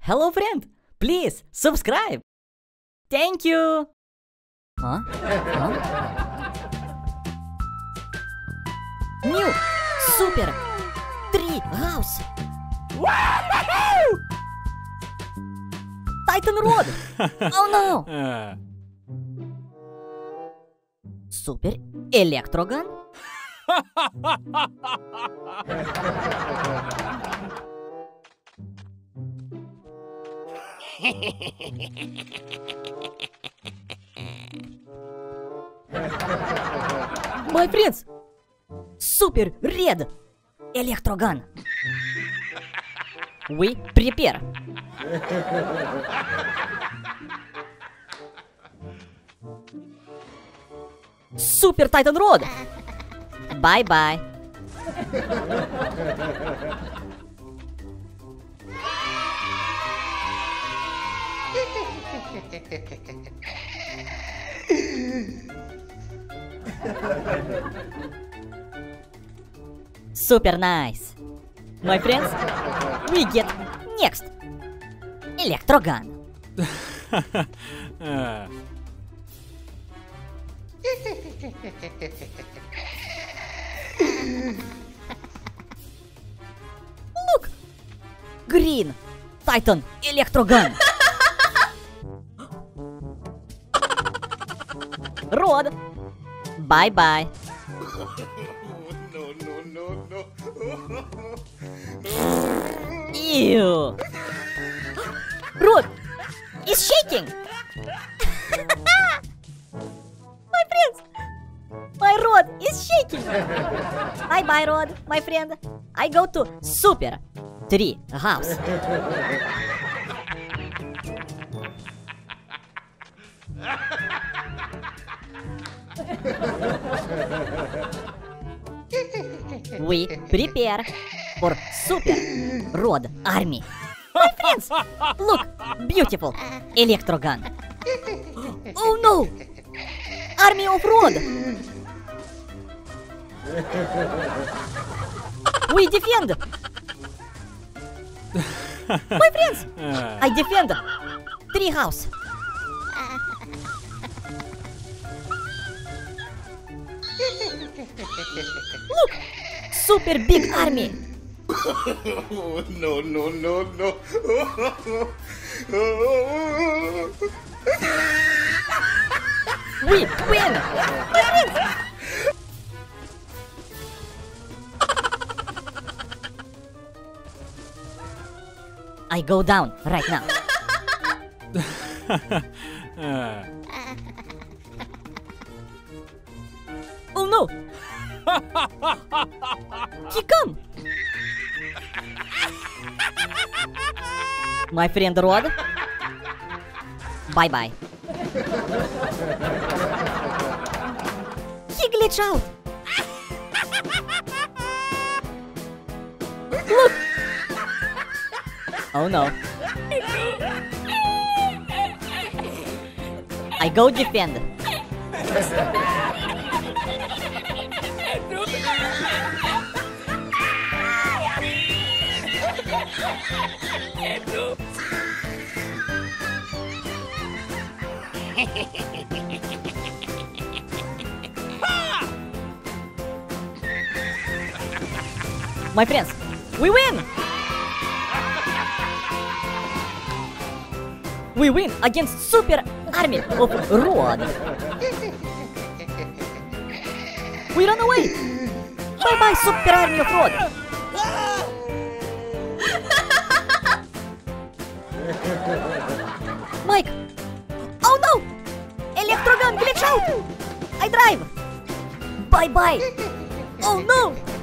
Hello, friend. Please subscribe. Thank you. Huh? New super tree house. Titan rod. Oh no. Super electrogun. My friends, super red electrogun. We prepare. Super Titan rod. Bye bye. Super nice. My friends, we get next electrogun. Look! Green Titan electrogun. Rod. Bye bye. No. Ew. Rod is shaking. My friends, my rod is shaking. Bye bye, Rod, my friend. I go to super tree house. We prepare for super rod army. My friends, look, beautiful electrogun. Oh no, army of rod. We defend. My friends, I defend tree house. Look, super big army. No. We win. My friends. I go down right now. Oh no! He come! My friend Rod. Bye bye. He glitch out. Look! Oh no. I go defend. My friends, we win! We win against super army of Rod. We run away! Bye bye, super army of Rod! Mike! Oh no! Electrogun glitch out! I drive! Bye bye! Oh no!